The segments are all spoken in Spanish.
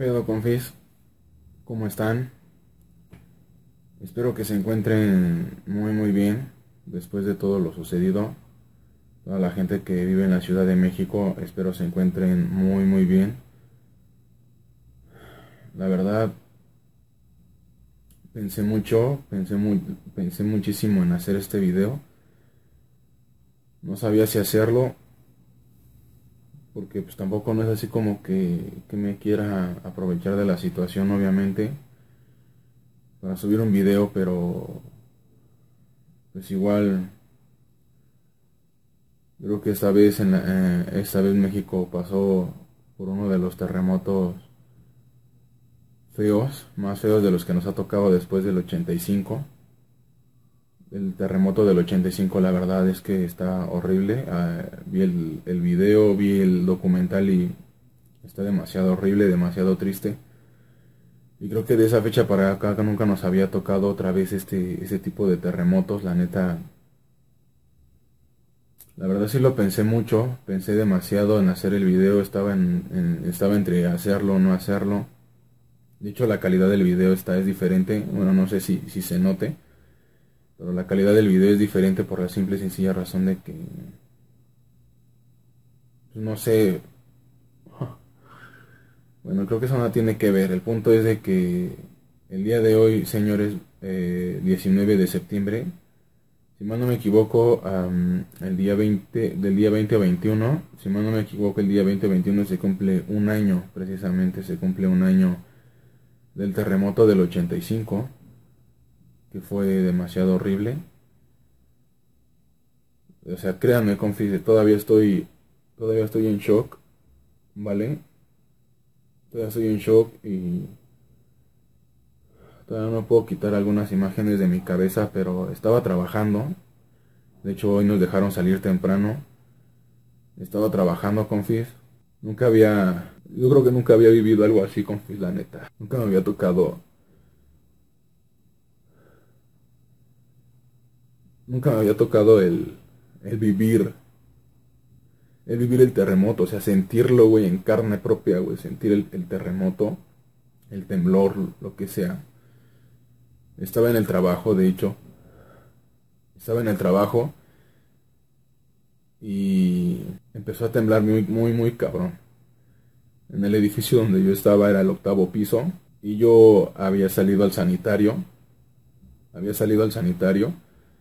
Pedo, confis? ¿Cómo están? Espero que se encuentren muy bien después de todo lo sucedido. Toda la gente que vive en la Ciudad de México, espero se encuentren muy bien. La verdad, pensé muchísimo en hacer este video. No sabía si hacerlo, porque pues tampoco no es así como que me quiera aprovechar de la situación, obviamente, para subir un video, pero pues igual. Creo que esta vez México pasó por uno de los terremotos feos, más feos de los que nos ha tocado después del 85. El terremoto del 85, la verdad es que está horrible. Vi el video, vi el documental y está demasiado horrible, demasiado triste. Y creo que de esa fecha para acá nunca nos había tocado otra vez ese tipo de terremotos. La neta, la verdad sí lo pensé mucho, pensé demasiado en hacer el video, estaba entre hacerlo o no hacerlo. De hecho, la calidad del video es diferente, bueno, no sé si se note, pero la calidad del video es diferente por la simple y sencilla razón de que, pues, no sé, bueno, creo que eso no tiene que ver. El punto es de que el día de hoy, señores, 19 de septiembre, si mal no me equivoco, el día 20, del día 20 a 21, si mal no me equivoco, el día 20 a 21 se cumple un año, precisamente se cumple un año del terremoto del 85, que fue demasiado horrible. O sea, créanme, confis, todavía estoy en shock, ¿vale? Todavía estoy en shock y todavía no puedo quitar algunas imágenes de mi cabeza, pero estaba trabajando. De hecho, hoy nos dejaron salir temprano. Estaba trabajando, confis. Yo creo que nunca había vivido algo así, confis, la neta. Nunca me había tocado el vivir, el vivir el terremoto, o sea, sentirlo, güey, en carne propia, güey, sentir el terremoto, el temblor, lo que sea. Estaba en el trabajo, de hecho, estaba en el trabajo y empezó a temblar muy cabrón. En el edificio donde yo estaba era el octavo piso y yo había salido al sanitario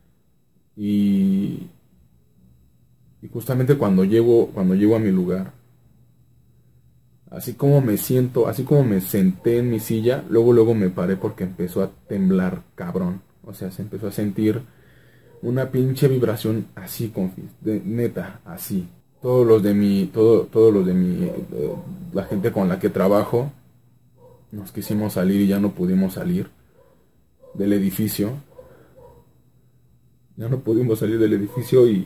y, y justamente cuando llego a mi lugar, así como me siento, así como me senté en mi silla, luego me paré porque empezó a temblar, cabrón. O sea, se empezó a sentir una pinche vibración así, confis, neta, así. Todos los de mi, la gente con la que trabajo, nos quisimos salir y ya no pudimos salir del edificio. Ya no pudimos salir del edificio y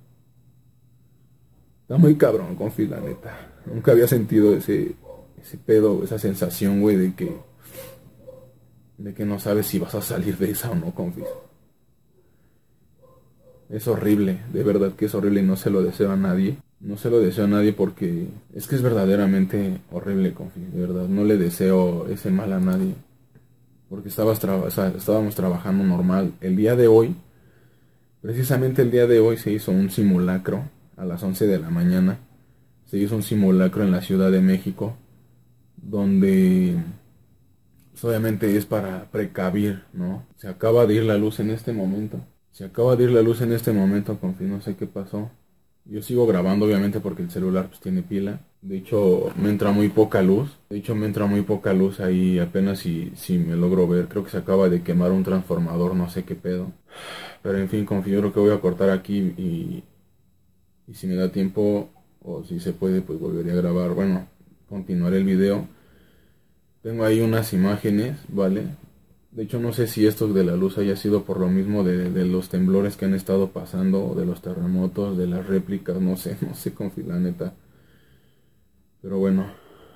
está muy cabrón, confis, la neta. Nunca había sentido ese pedo, esa sensación, güey, de que no sabes si vas a salir de esa o no, confis. Es horrible, de verdad que es horrible y no se lo deseo a nadie. No se lo deseo a nadie porque es que es verdaderamente horrible, confis, de verdad. No le deseo ese mal a nadie. Porque o sea, estábamos trabajando normal. El día de hoy, precisamente el día de hoy se hizo un simulacro a las 11 de la mañana. Se hizo un simulacro en la Ciudad de México, donde pues, obviamente es para precavir, ¿no? Se acaba de ir la luz en este momento. Se acaba de ir la luz en este momento, confi, no sé qué pasó. Yo sigo grabando obviamente porque el celular pues tiene pila. De hecho me entra muy poca luz. Ahí apenas si me logro ver. Creo que se acaba de quemar un transformador, no sé qué pedo. Pero en fin, confi, yo creo que voy a cortar aquí y si me da tiempo o si se puede pues volveré a grabar. Bueno, continuaré el video. Tengo ahí unas imágenes, ¿vale? De hecho, no sé si esto de la luz haya sido por lo mismo de los temblores que han estado pasando, o de los terremotos, de las réplicas, no sé, no sé, confi, la neta. Pero bueno,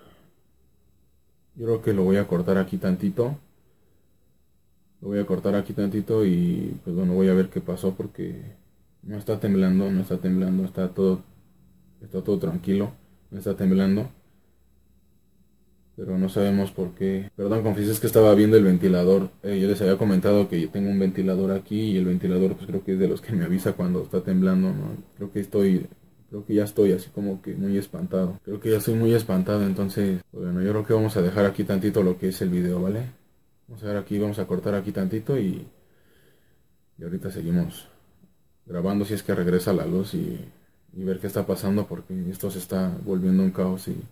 yo creo que lo voy a cortar aquí tantito. Lo voy a cortar aquí tantito y pues bueno, voy a ver qué pasó porque no está temblando, no está temblando, está todo tranquilo, no está temblando. pero no sabemos por qué. Perdón, confieso, es que estaba viendo el ventilador. Yo les había comentado que yo tengo un ventilador aquí y el ventilador pues creo que es de los que me avisa cuando está temblando, ¿no? Creo que ya estoy así como que muy espantado. Creo que ya estoy muy espantado, entonces, bueno, yo creo que vamos a dejar aquí tantito lo que es el video, ¿vale? Vamos a ver aquí, vamos a cortar aquí tantito y ahorita seguimos grabando si es que regresa la luz y ver qué está pasando porque esto se está volviendo un caos y...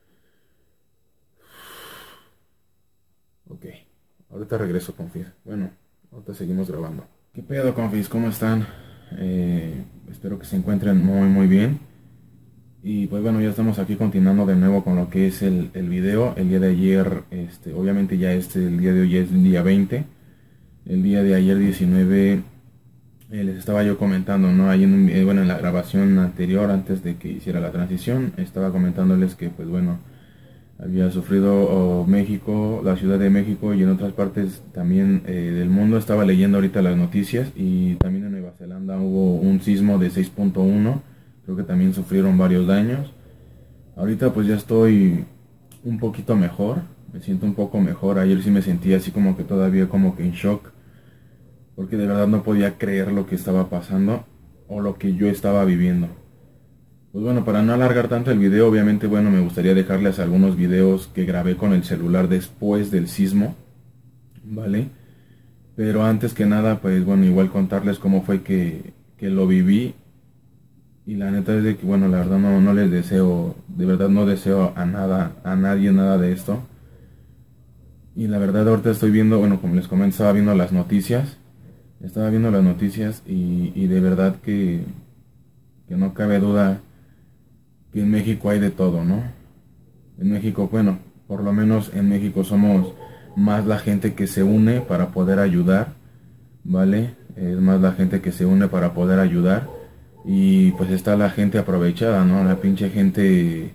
Ok, ahorita regreso, confis. Bueno, ahorita seguimos grabando. ¿Qué pedo, confis? ¿Cómo están? Espero que se encuentren muy bien. Y pues bueno, ya estamos aquí continuando de nuevo con lo que es el video. El día de ayer, obviamente ya el día de hoy es el día 20. El día de ayer 19 les estaba yo comentando, ¿no? Ahí en la grabación anterior, antes de que hiciera la transición, estaba comentándoles que pues bueno, había sufrido México, la Ciudad de México y en otras partes también del mundo. Estaba leyendo ahorita las noticias y también en Nueva Zelanda hubo un sismo de 6.1. Creo que también sufrieron varios daños. Ahorita pues ya estoy un poquito mejor, me siento un poco mejor. Ayer sí me sentía así como que todavía como que en shock, porque de verdad no podía creer lo que estaba pasando o lo que yo estaba viviendo. Pues bueno, para no alargar tanto el video, obviamente bueno, me gustaría dejarles algunos videos que grabé con el celular después del sismo, ¿vale? Pero antes que nada, pues bueno, igual contarles cómo fue que lo viví. Y la neta es de que, bueno, la verdad no les deseo, de verdad no deseo a nadie nada de esto. Y la verdad ahorita estoy viendo, bueno, como les comenté, estaba viendo las noticias. Estaba viendo las noticias y de verdad que no cabe duda que en México hay de todo, ¿no? En México, bueno, por lo menos en México somos más la gente que se une para poder ayudar, ¿vale? Es más la gente que se une para poder ayudar. Y pues está la gente aprovechada, ¿no? La pinche gente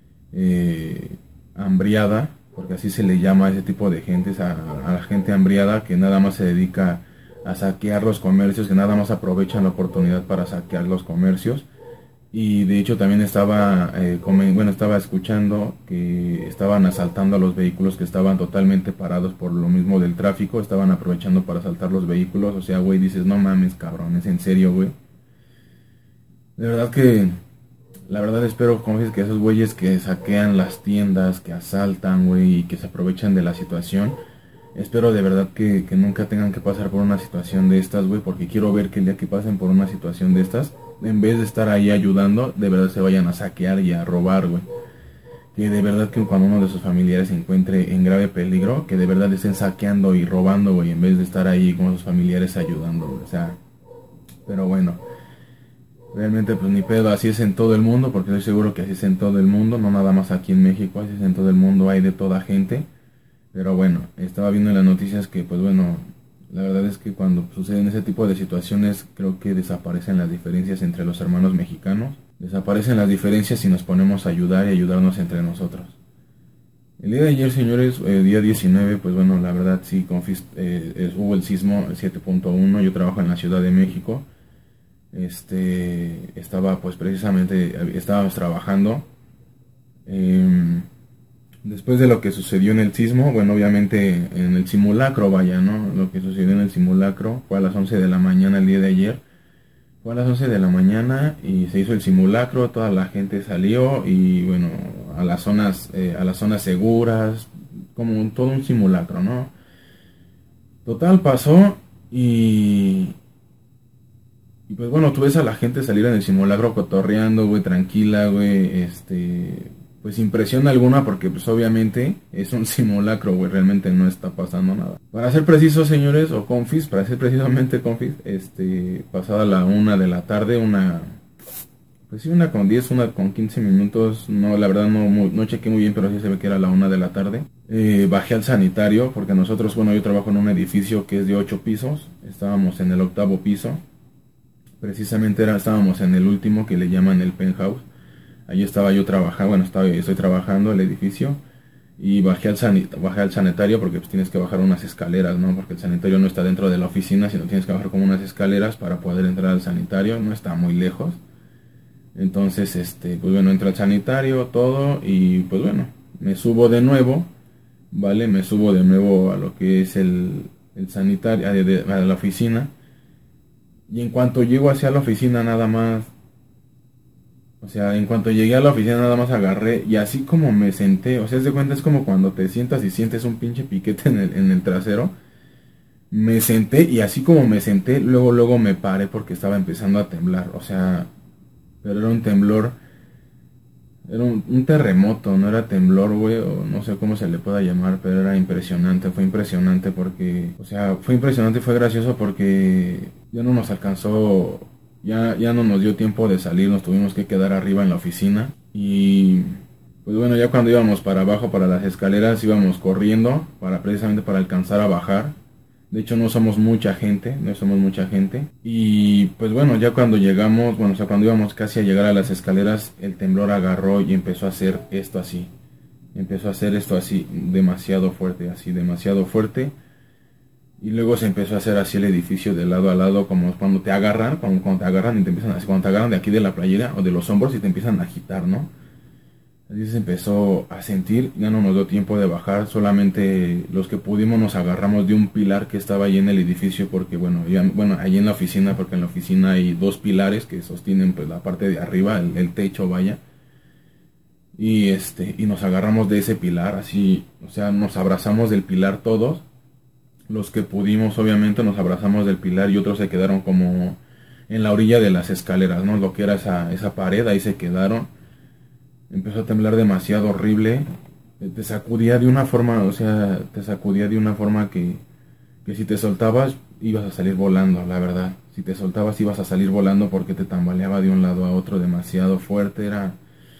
hambriada, porque así se le llama a ese tipo de gente, a la gente hambriada que nada más se dedica a saquear los comercios, que nada más aprovechan la oportunidad para saquear los comercios. Y de hecho también estaba escuchando que estaban asaltando a los vehículos que estaban totalmente parados por lo mismo del tráfico, estaban aprovechando para asaltar los vehículos. O sea, güey, dices, no mames, cabrón, es en serio, güey. De verdad que, la verdad espero, como dices, que esos güeyes que saquean las tiendas, que asaltan, güey, y que se aprovechan de la situación, espero de verdad que nunca tengan que pasar por una situación de estas, güey, porque quiero ver que el día que pasen por una situación de estas, en vez de estar ahí ayudando, de verdad se vayan a saquear y a robar, güey. Que de verdad que cuando uno de sus familiares se encuentre en grave peligro, que de verdad estén saqueando y robando, güey, en vez de estar ahí con sus familiares ayudando, güey. O sea, pero bueno. Realmente pues ni pedo, así es en todo el mundo, porque estoy seguro que así es en todo el mundo, no nada más aquí en México, así es en todo el mundo, hay de toda gente. Pero bueno, estaba viendo en las noticias que pues bueno, la verdad es que cuando suceden ese tipo de situaciones creo que desaparecen las diferencias entre los hermanos mexicanos, desaparecen las diferencias si nos ponemos a ayudar y ayudarnos entre nosotros. El día de ayer, señores, día 19, pues bueno, la verdad sí, hubo el sismo, el 7.1, yo trabajo en la Ciudad de México. Estaba pues precisamente, estábamos trabajando después de lo que sucedió en el sismo, bueno, obviamente en el simulacro, vaya, ¿no? Lo que sucedió en el simulacro fue a las 11 de la mañana el día de ayer, fue a las 11 de la mañana y se hizo el simulacro, toda la gente salió y bueno, a las zonas seguras, como todo un simulacro, ¿no? Total pasó y pues bueno, tú ves a la gente salir en el simulacro cotorreando, güey, tranquila, güey, pues impresión alguna porque pues obviamente es un simulacro, güey, realmente no está pasando nada. Para ser precisos, señores, o confis, para ser precisamente confis, pasada la 1 de la tarde, pues sí, 1:10, 1:15 minutos, no, la verdad no chequé muy bien, pero sí se ve que era la 1 de la tarde. Bajé al sanitario, porque nosotros, bueno, yo trabajo en un edificio que es de 8 pisos, estábamos en el 8º piso. Precisamente estábamos en el último que le llaman el penthouse. Ahí estaba yo trabajando, bueno, estoy trabajando el edificio y bajé al sanitario porque pues tienes que bajar unas escaleras, ¿no? Porque el sanitario no está dentro de la oficina, sino tienes que bajar como unas escaleras para poder entrar al sanitario, no está muy lejos. Entonces, pues bueno, entré al sanitario, todo y pues bueno, me subo de nuevo, ¿vale? Me subo de nuevo a lo que es el sanitario, a la oficina. Y en cuanto llego hacia la oficina nada más, o sea, en cuanto llegué a la oficina nada más agarré y así como me senté, o sea, es de cuenta es como cuando te sientas y sientes un pinche piquete en el trasero. Me senté y así como me senté, luego me paré porque estaba empezando a temblar, o sea, pero era un temblor, era un terremoto, no era temblor, güey, o no sé cómo se le pueda llamar, pero era impresionante, fue impresionante porque, o sea, fue impresionante y fue gracioso porque ya no nos alcanzó, ya no nos dio tiempo de salir, nos tuvimos que quedar arriba en la oficina y pues bueno, ya cuando íbamos para abajo, para las escaleras, íbamos corriendo para precisamente para alcanzar a bajar. De hecho no somos mucha gente, no somos mucha gente. Y pues bueno, ya cuando llegamos, bueno, o sea, cuando íbamos casi a llegar a las escaleras, el temblor agarró y empezó a hacer esto así. Empezó a hacer esto así, demasiado fuerte, así, demasiado fuerte. Y luego se empezó a hacer así el edificio de lado a lado, como cuando te agarran, cuando te agarran y te empiezan así, cuando te agarran de aquí de la playera o de los hombros y te empiezan a agitar, ¿no? Así se empezó a sentir, ya no nos dio tiempo de bajar, solamente los que pudimos nos agarramos de un pilar que estaba ahí en el edificio, porque bueno, ahí en la oficina, porque en la oficina hay dos pilares que sostienen pues la parte de arriba, el techo, vaya, y nos agarramos de ese pilar, así, o sea, nos abrazamos del pilar todos, los que pudimos obviamente nos abrazamos del pilar y otros se quedaron como en la orilla de las escaleras, ¿no? Lo que era esa pared, ahí se quedaron. Empezó a temblar demasiado horrible. Te sacudía de una forma, o sea, te sacudía de una forma que si te soltabas ibas a salir volando, la verdad. Si te soltabas ibas a salir volando porque te tambaleaba de un lado a otro demasiado fuerte. Era,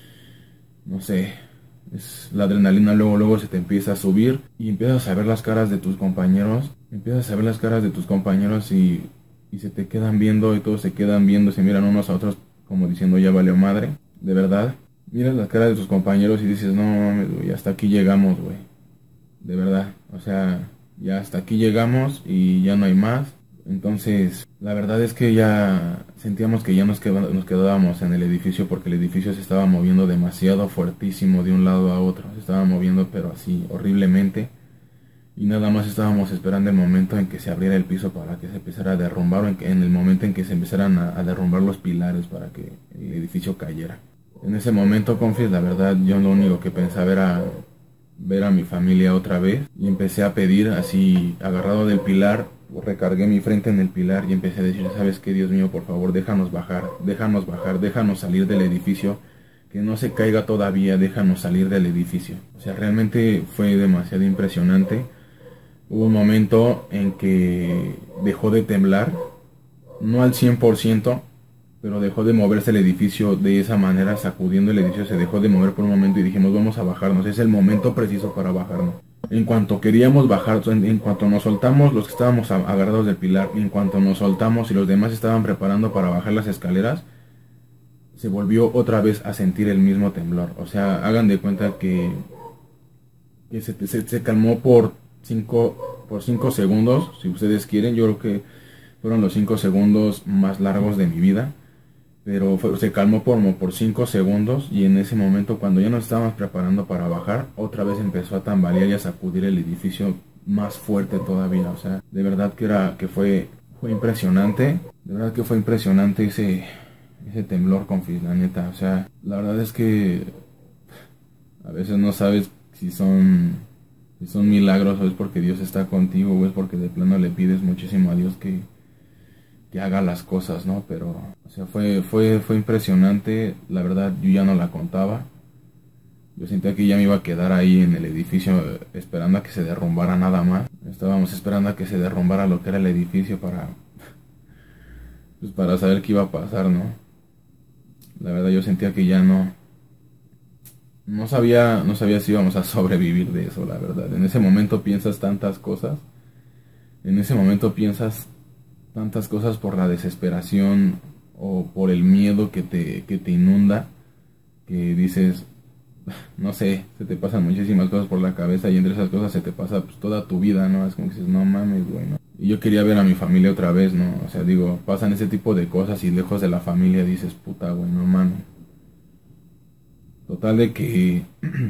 no sé, la adrenalina luego se te empieza a subir y empiezas a ver las caras de tus compañeros. Empiezas a ver las caras de tus compañeros y se te quedan viendo y todos se quedan viendo, se miran unos a otros como diciendo ya valió madre, de verdad. Miras la cara de tus compañeros y dices, no mames, güey, hasta aquí llegamos, güey. De verdad, o sea, ya hasta aquí llegamos y ya no hay más. Entonces, la verdad es que ya sentíamos que ya nos quedábamos en el edificio porque el edificio se estaba moviendo demasiado fuertísimo de un lado a otro. Se estaba moviendo pero así horriblemente. Y nada más estábamos esperando el momento en que se abriera el piso para que se empezara a derrumbar, o en el momento en que se empezaran a derrumbar los pilares para que el edificio cayera. En ese momento, confis, la verdad, yo lo único que pensaba era ver a mi familia otra vez. Y empecé a pedir, así, agarrado del pilar, recargué mi frente en el pilar y empecé a decir, ¿sabes qué, Dios mío, por favor, déjanos bajar, déjanos salir del edificio, que no se caiga todavía, déjanos salir del edificio. O sea, realmente fue demasiado impresionante. Hubo un momento en que dejó de temblar, no al 100%, pero dejó de moverse el edificio de esa manera, sacudiendo el edificio, se dejó de mover por un momento y dijimos, vamos a bajarnos, es el momento preciso para bajarnos. En cuanto queríamos bajar, en cuanto nos soltamos, los que estábamos agarrados del pilar, en cuanto nos soltamos y los demás estaban preparando para bajar las escaleras, se volvió otra vez a sentir el mismo temblor. O sea, hagan de cuenta que se calmó por 5 segundos, si ustedes quieren. Yo creo que fueron los 5 segundos más largos de mi vida. Pero se calmó por 5 segundos y en ese momento cuando ya nos estábamos preparando para bajar, otra vez empezó a tambalear y a sacudir el edificio más fuerte todavía. O sea, de verdad que fue impresionante. De verdad que fue impresionante ese temblor, confis, la neta. O sea, la verdad es que a veces no sabes si son milagros o es porque Dios está contigo o es porque de plano le pides muchísimo a Dios que haga las cosas, ¿no? Pero, o sea, fue impresionante. La verdad, yo ya no la contaba. Yo sentía que ya me iba a quedar ahí en el edificio esperando a que se derrumbara nada más. Estábamos esperando a que se derrumbara lo que era el edificio pues para saber qué iba a pasar, ¿no? La verdad, yo sentía que ya no sabía si íbamos a sobrevivir de eso, la verdad. En ese momento piensas tantas cosas. En ese momento piensas tantas cosas por la desesperación o por el miedo que te inunda, que dices, no sé, se te pasan muchísimas cosas por la cabeza y entre esas cosas se te pasa pues toda tu vida, ¿no? Es como que dices, no mames, güey, ¿no? Y yo quería ver a mi familia otra vez, ¿no? O sea, digo, pasan ese tipo de cosas y lejos de la familia dices, puta, güey, no mames. Total de que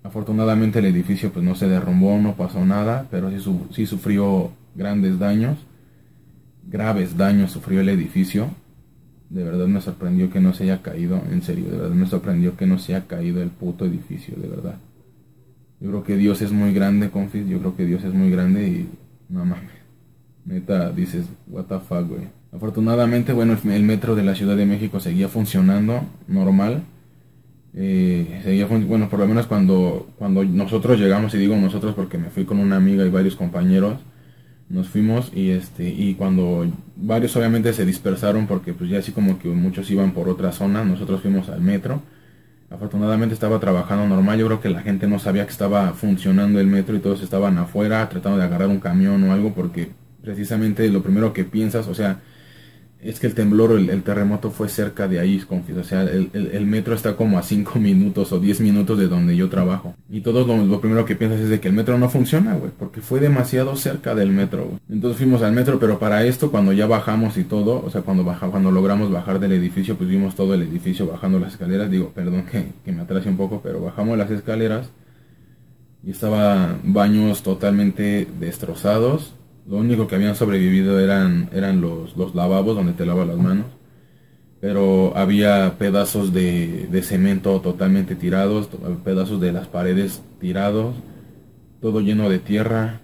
Afortunadamente el edificio pues no se derrumbó, no pasó nada, pero sí sufrió grandes daños, graves daños sufrió el edificio. De verdad me sorprendió que no se haya caído, en serio, de verdad me sorprendió que no se haya caído el puto edificio, de verdad. Yo creo que Dios es muy grande, confis, yo creo que Dios es muy grande y no mames, neta dices, what the fuck, güey. Afortunadamente, bueno, el metro de la Ciudad de México seguía funcionando normal. Bueno, por lo menos cuando nosotros llegamos, y digo nosotros porque me fui con una amiga y varios compañeros, nos fuimos y cuando varios obviamente se dispersaron porque pues ya así como que muchos iban por otra zona, nosotros fuimos al metro. Afortunadamente estaba trabajando normal, yo creo que la gente no sabía que estaba funcionando el metro y todos estaban afuera tratando de agarrar un camión o algo porque precisamente lo primero que piensas, o sea, es que el temblor o el terremoto fue cerca de ahí, confis. O sea, el metro está como a 5 minutos o 10 minutos de donde yo trabajo. Y todos lo primero que piensas es de que el metro no funciona, güey. Porque fue demasiado cerca del metro, güey. Entonces fuimos al metro, pero para esto, cuando ya bajamos y todo, o sea, cuando logramos bajar del edificio, pues vimos todo el edificio bajando las escaleras. Digo, perdón que me atrase un poco, pero bajamos las escaleras y estaban baños totalmente destrozados. Lo único que habían sobrevivido eran los lavabos donde te lavas las manos. Pero había pedazos de cemento totalmente tirados, pedazos de las paredes tirados, todo lleno de tierra.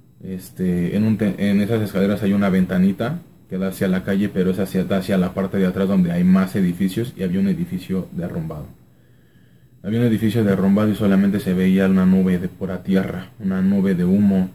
En esas escaleras hay una ventanita que da hacia la calle, pero da hacia la parte de atrás donde hay más edificios y había un edificio derrumbado. Había un edificio derrumbado y solamente se veía una nube de pura tierra, una nube de humo.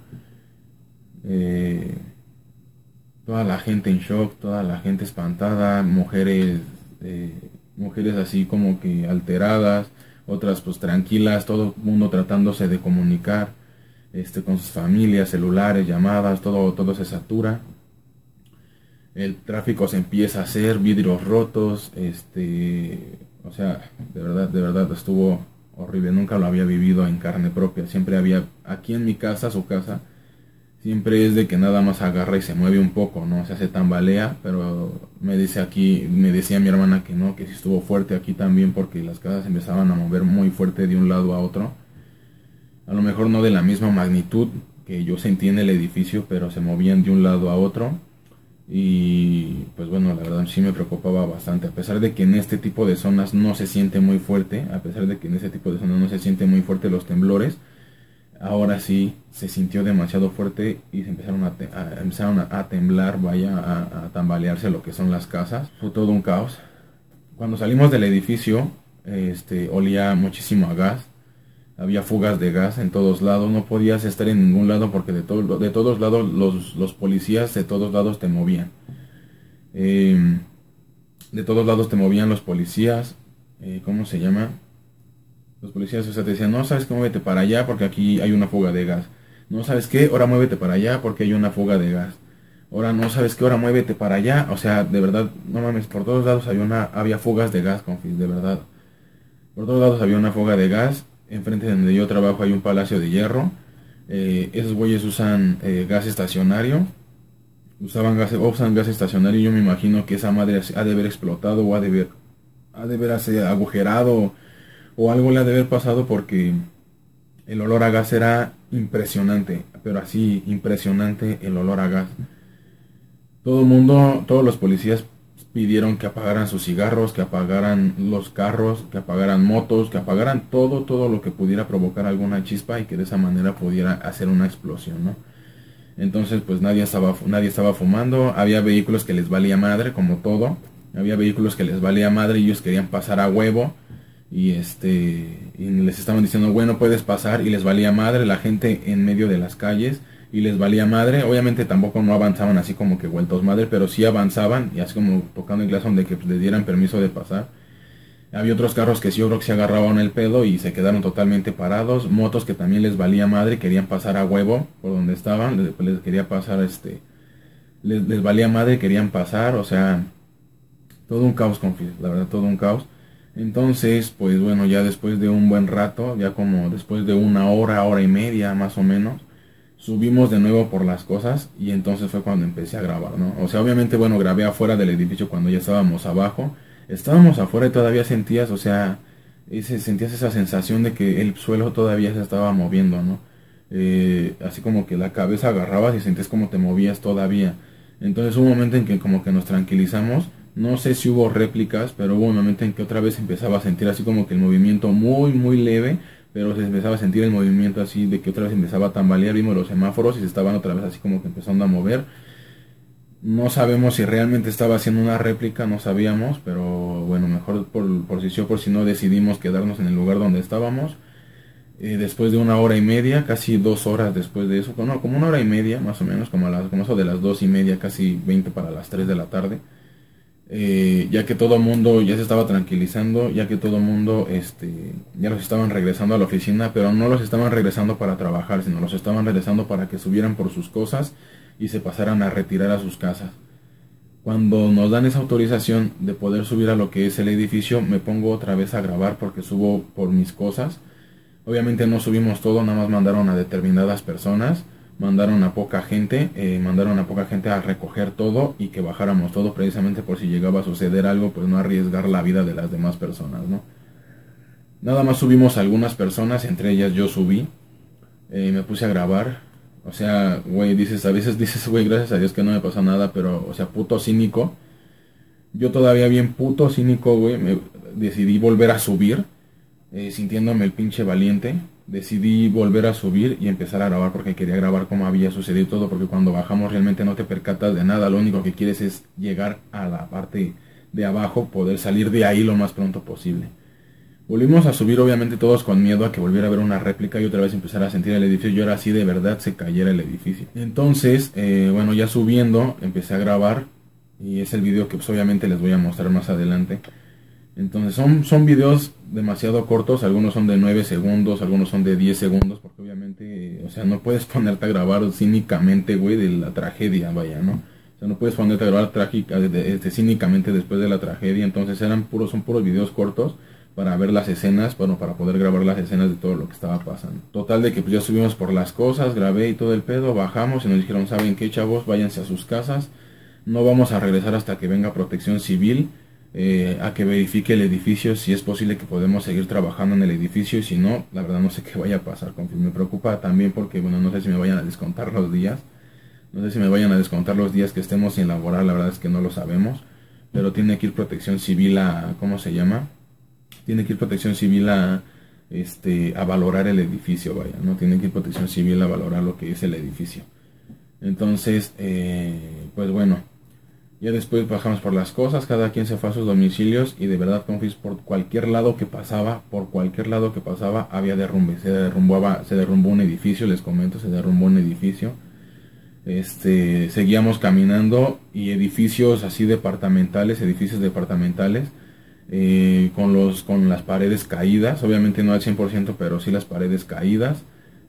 Toda la gente en shock, toda la gente espantada, mujeres así como que alteradas, otras pues tranquilas, todo el mundo tratándose de comunicar con sus familias, celulares, llamadas, todo se satura. El tráfico se empieza a hacer, vidrios rotos, o sea, de verdad estuvo horrible, nunca lo había vivido en carne propia. Siempre había aquí en mi casa, su casa, siempre es de que nada más agarra y se mueve un poco, ¿no? Se tambalea, pero me decía mi hermana que no, que sí estuvo fuerte aquí también porque las casas empezaban a mover muy fuerte de un lado a otro. A lo mejor no de la misma magnitud que yo sentí en el edificio, pero se movían de un lado a otro. Y pues bueno, la verdad sí me preocupaba bastante, a pesar de que en este tipo de zonas no se siente muy fuerte, los temblores. Ahora sí se sintió demasiado fuerte y se empezaron a temblar, a tambalearse lo que son las casas. Fue todo un caos. Cuando salimos del edificio, olía muchísimo a gas. Había fugas de gas en todos lados. No podías estar en ningún lado porque de todos lados los policías de todos lados te movían. De todos lados te movían los policías. ¿Cómo se llama? Los policías, o sea, te decían, no, ¿sabes qué? Muévete para allá porque aquí hay una fuga de gas. No, ¿sabes qué? Ahora muévete para allá porque hay una fuga de gas. Ahora no, ¿sabes qué? Ahora muévete para allá. O sea, de verdad, no mames, por todos lados había fugas de gas, confis, de verdad. Por todos lados había una fuga de gas. Enfrente de donde yo trabajo hay un palacio de hierro. Esos güeyes usan gas estacionario. Usan gas estacionario y yo me imagino que esa madre ha de haber explotado o ha de haberse agujerado o algo le ha de haber pasado porque el olor a gas era impresionante, pero así impresionante el olor a gas. Todos los policías pidieron que apagaran sus cigarros, que apagaran los carros, que apagaran motos, que apagaran todo lo que pudiera provocar alguna chispa y que de esa manera pudiera hacer una explosión, ¿no? Entonces pues nadie estaba fumando, había vehículos que les valía madre, como todo, había vehículos que les valía madre y ellos querían pasar a huevo. Y les estaban diciendo, bueno, puedes pasar, y les valía madre la gente en medio de las calles, y les valía madre. Obviamente tampoco no avanzaban así como que vueltos madre, pero sí avanzaban, y así como tocando el glass de que pues, les dieran permiso de pasar. Había otros carros que sí, yo creo que se agarraban el pedo y se quedaron totalmente parados. Motos que también les valía madre, querían pasar a huevo por donde estaban, les quería pasar, les valía madre, querían pasar, o sea, todo un caos, la verdad, todo un caos. Entonces, pues bueno, ya después de un buen rato, ya como después de una hora y media más o menos, subimos de nuevo por las cosas y entonces fue cuando empecé a grabar, ¿no? O sea, obviamente, bueno, grabé afuera del edificio cuando ya estábamos abajo. Estábamos afuera y todavía sentías, o sea, sentías esa sensación de que el suelo todavía se estaba moviendo, ¿no? Así como que la cabeza agarrabas y sentías como te movías todavía. Entonces hubo un momento en que como que nos tranquilizamos. No sé si hubo réplicas, pero hubo un momento en que otra vez empezaba a sentir así como que el movimiento muy, muy leve, pero se empezaba a sentir el movimiento así de que otra vez empezaba a tambalear. Vimos los semáforos y se estaban otra vez así como que empezando a mover. No sabemos si realmente estaba haciendo una réplica, no sabíamos, pero bueno, mejor por si sí o por si no decidimos quedarnos en el lugar donde estábamos. Después de 1 hora y media, casi 2 horas después de eso, no, como 1 hora y media más o menos, como eso de las 2:30, casi 20 para las 3 de la tarde, ya que todo el mundo ya se estaba tranquilizando, ya que todo el mundo ya los estaban regresando a la oficina, pero no los estaban regresando para trabajar, sino los estaban regresando para que subieran por sus cosas y se pasaran a retirar a sus casas. Cuando nos dan esa autorización de poder subir a lo que es el edificio, me pongo otra vez a grabar porque subo por mis cosas. Obviamente no subimos todo, nada más mandaron a determinadas personas, mandaron a poca gente, a recoger todo y que bajáramos todo precisamente por si llegaba a suceder algo, pues no arriesgar la vida de las demás personas, ¿no? Nada más subimos a algunas personas, entre ellas yo subí, me puse a grabar. O sea, güey, a veces dices, güey, gracias a Dios que no me pasó nada, pero, o sea, puto cínico. Yo todavía bien puto cínico, güey, decidí volver a subir, sintiéndome el pinche valiente. Decidí volver a subir y empezar a grabar porque quería grabar cómo había sucedido todo, porque cuando bajamos realmente no te percatas de nada, lo único que quieres es llegar a la parte de abajo, poder salir de ahí lo más pronto posible. Volvimos a subir obviamente todos con miedo a que volviera a ver una réplica y otra vez empezar a sentir el edificio. Yo era así de verdad se cayera el edificio. Entonces, bueno, ya subiendo, empecé a grabar y es el video que pues, obviamente les voy a mostrar más adelante. Entonces son videos demasiado cortos, algunos son de 9 segundos, algunos son de 10 segundos, porque obviamente, o sea, no puedes ponerte a grabar cínicamente, güey, de la tragedia, vaya, ¿no? O sea, no puedes ponerte a grabar cínicamente después de la tragedia, entonces son puros videos cortos para ver las escenas, bueno, para poder grabar las escenas de todo lo que estaba pasando. Total de que pues ya subimos por las cosas, grabé y todo el pedo, bajamos y nos dijeron, ¿saben qué, chavos? Váyanse a sus casas, no vamos a regresar hasta que venga Protección Civil, a que verifique el edificio, si es posible que podemos seguir trabajando en el edificio y si no, la verdad no sé qué vaya a pasar. Me preocupa también porque, bueno, no sé si me vayan a descontar los días, que estemos sin laborar, la verdad es que no lo sabemos, pero tiene que ir Protección Civil a, ¿cómo se llama? Tiene que ir Protección Civil a valorar el edificio, vaya, ¿no? Tiene que ir Protección Civil a valorar lo que es el edificio. Entonces, pues bueno, ya después bajamos por las cosas, cada quien se fue a sus domicilios y de verdad, confis, por cualquier lado que pasaba, había derrumbe. Se derrumbó un edificio, les comento, se derrumbó un edificio. Seguíamos caminando y edificios así departamentales, con las paredes caídas, obviamente no al 100%, pero sí las paredes caídas,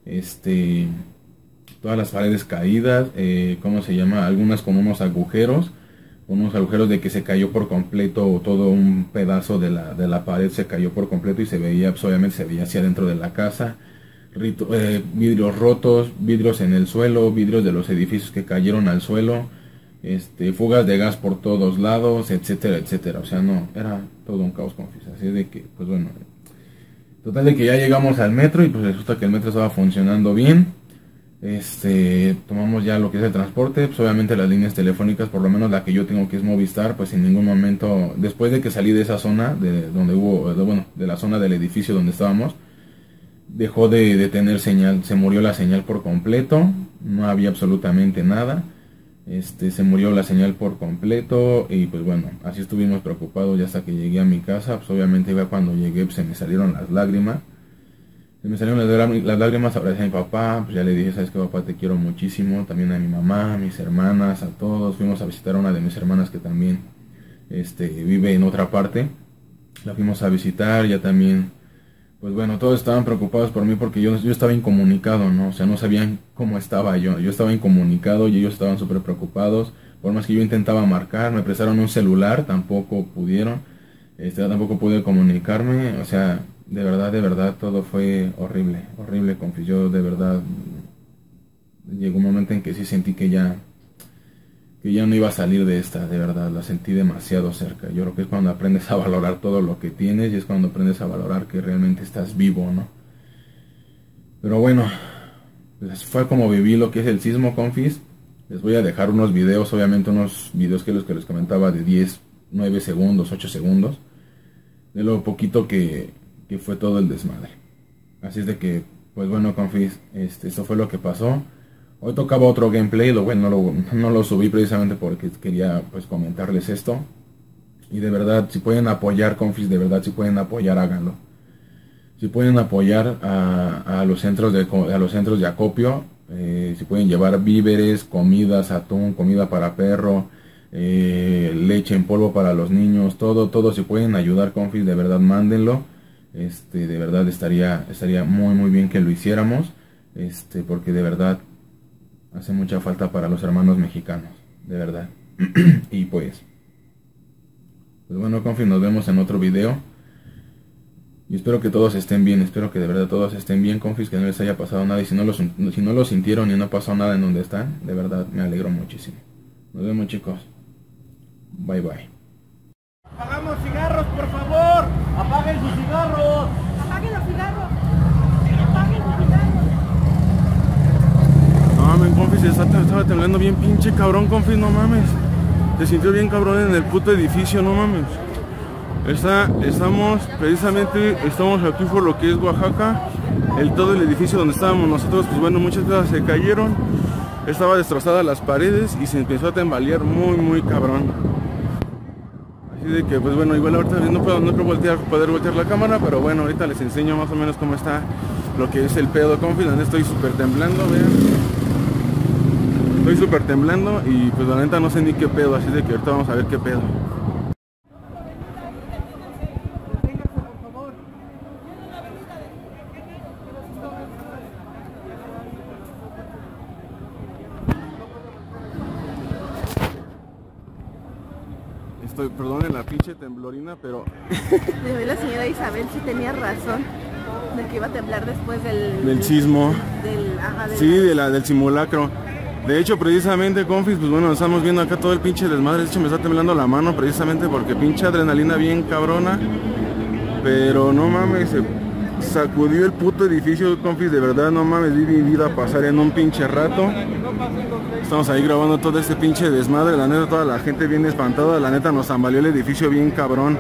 todas las paredes caídas, ¿cómo se llama? Algunas con unos agujeros de que se cayó por completo, todo un pedazo de la pared se cayó por completo y se veía, pues obviamente se veía hacia adentro de la casa, vidrios rotos, vidrios en el suelo, vidrios de los edificios que cayeron al suelo, fugas de gas por todos lados, etcétera, etcétera. O sea, no, era todo un caos, confis. Así de que, pues bueno, total de que ya llegamos al metro y pues resulta que el metro estaba funcionando bien. Tomamos ya lo que es el transporte, pues obviamente las líneas telefónicas, por lo menos la que yo tengo, que es Movistar, pues en ningún momento, después de que salí de esa zona, de la zona del edificio donde estábamos, dejó de tener señal, se murió la señal por completo, no había absolutamente nada. Se murió la señal por completo y pues bueno, así estuvimos preocupados ya hasta que llegué a mi casa. Pues obviamente ya cuando llegué pues, se me salieron las lágrimas, abracé a mi papá, pues ya le dije, sabes que papá, te quiero muchísimo, también a mi mamá, a mis hermanas, a todos. Fuimos a visitar a una de mis hermanas que también vive en otra parte, la fuimos a visitar, ya también. Pues bueno, todos estaban preocupados por mí porque yo estaba incomunicado, ¿no? O sea, no sabían cómo estaba yo. Yo estaba incomunicado y ellos estaban súper preocupados. Por más que yo intentaba marcar, me prestaron un celular, tampoco pudieron. Tampoco pude comunicarme. O sea, de verdad, todo fue horrible, horrible, confío. Yo de verdad, llegó un momento en que sí sentí que ya que ya no iba a salir de esta, de verdad, la sentí demasiado cerca. Yo creo que es cuando aprendes a valorar todo lo que tienes y es cuando aprendes a valorar que realmente estás vivo, ¿no? Pero bueno, pues fue como viví lo que es el sismo, confis. Les voy a dejar unos videos, obviamente unos videos que les comentaba de 10, 9 segundos, 8 segundos, de lo poquito que fue todo el desmadre. Así es de que, pues bueno, confis, esto fue lo que pasó. Hoy tocaba otro gameplay, no lo subí precisamente porque quería pues comentarles esto. Y de verdad, si pueden apoyar, confis, de verdad, si pueden apoyar, háganlo. Si pueden apoyar a los centros de acopio, si pueden llevar víveres, comidas, atún, comida para perro, leche en polvo para los niños, todo, si pueden ayudar, confis, de verdad, mándenlo. De verdad estaría muy muy bien que lo hiciéramos, porque de verdad hace mucha falta para los hermanos mexicanos, de verdad. Y pues bueno, confis, nos vemos en otro video. Y espero que todos estén bien, espero que de verdad todos estén bien, confis, que no les haya pasado nada. Y si no lo sintieron y no pasó nada en donde están, de verdad me alegro muchísimo. Nos vemos, chicos. Bye bye. Apagamos cigarros, por favor. Apaguen sus cigarros. Apaguen los cigarros. Apaguen los cigarros. No mames, confis, estaba temblando bien pinche cabrón, confis, no mames. Se sintió bien cabrón en el puto edificio, no mames. Estamos aquí por lo que es Oaxaca. Todo el edificio donde estábamos nosotros, pues bueno, muchas cosas se cayeron. Estaba destrozada las paredes y se empezó a tambalear muy muy cabrón. Así de que pues bueno, igual ahorita no creo poder voltear la cámara, pero bueno, ahorita les enseño más o menos cómo está lo que es el pedo, confis. Estoy súper temblando, vean. Estoy súper temblando y pues la neta no sé ni qué pedo, así de que ahorita vamos a ver qué pedo. Perdonen la pinche temblorina, pero... La señora Isabel sí tenía razón de que iba a temblar después del sismo. Del Del simulacro. De hecho, precisamente, confis, pues bueno, estamos viendo acá todo el pinche desmadre. De hecho, me está temblando la mano precisamente porque pinche adrenalina bien cabrona. Pero no mames, se sacudió el puto edificio, confis, de verdad, no mames, vi mi vida pasar en un pinche rato. Estamos ahí grabando todo este pinche desmadre, la neta toda la gente bien espantada, la neta nos tambaleó el edificio bien cabrón.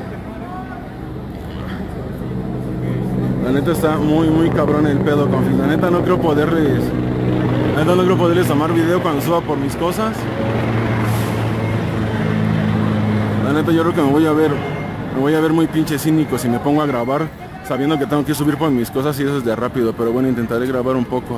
La neta está muy muy cabrón el pedo, confis. La neta no creo poderles tomar video cuando suba por mis cosas. La neta yo creo que me voy a ver muy pinche cínico si me pongo a grabar sabiendo que tengo que subir por mis cosas y eso es de rápido, pero bueno, intentaré grabar un poco.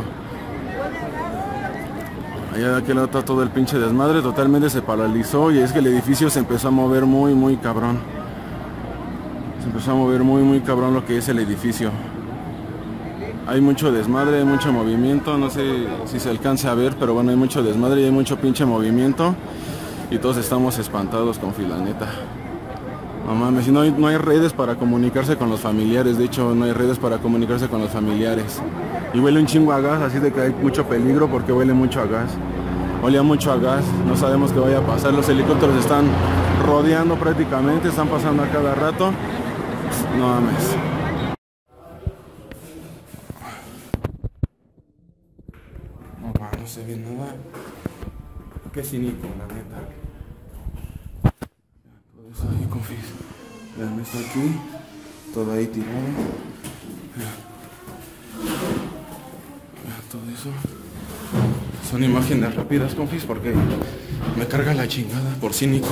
Allá de aquel lado está todo el pinche desmadre, totalmente se paralizó y es que el edificio se empezó a mover muy muy cabrón. Se empezó a mover muy muy cabrón lo que es el edificio. Hay mucho desmadre, hay mucho movimiento, no sé si se alcance a ver, pero bueno, hay mucho desmadre y hay mucho pinche movimiento. Y todos estamos espantados, confis, la neta. No mames, si no hay redes para comunicarse con los familiares, de hecho no hay redes para comunicarse con los familiares. Y huele un chingo a gas, así de que hay mucho peligro porque huele mucho a gas. Olía mucho a gas, no sabemos qué vaya a pasar. Los helicópteros están rodeando prácticamente, están pasando a cada rato. No mames. No se ve nada. Qué cínico, la neta. Todo eso ahí, confis. Vean, está aquí. Todo ahí tirado. Vean todo eso. Son imágenes rápidas, confis, porque me carga la chingada por cínico.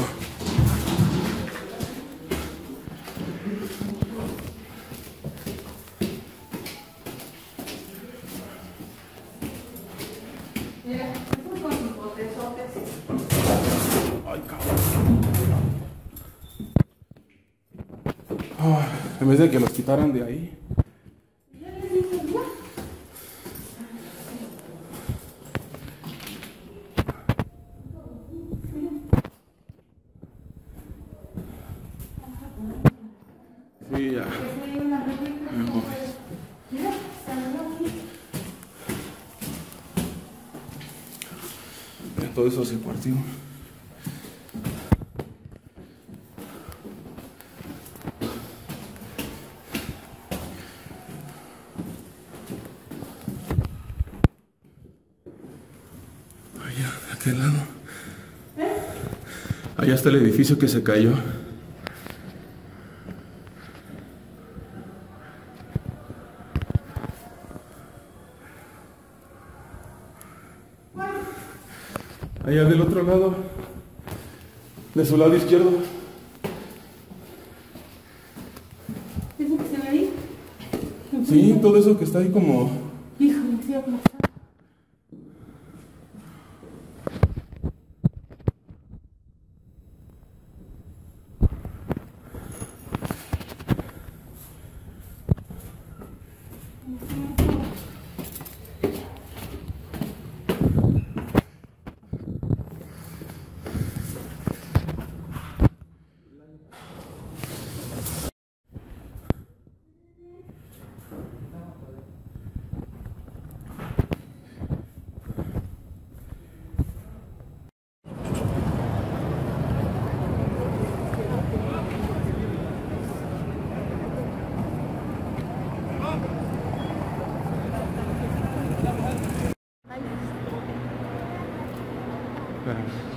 En vez de que los quitaran de ahí. Sí, ya. todo eso se partió. Allá, de aquel lado. Allá está el edificio que se cayó. Allá del otro lado, de su lado izquierdo. ¿Eso que se ve ahí? Sí, todo eso que está ahí como... Híjole, sí, aplastado. Espérame.